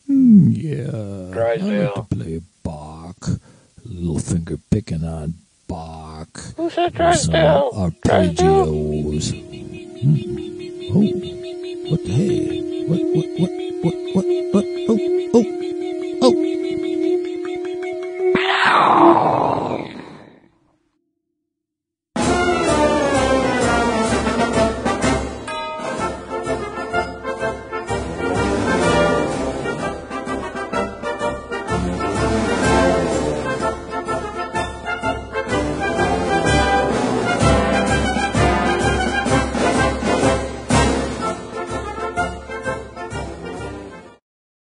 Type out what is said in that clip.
Yeah, I like to Drysdale. play Bach. Little finger picking on Bach. Who said With some Drysdale? Drysdale? arpeggios. Oh, what the hey? What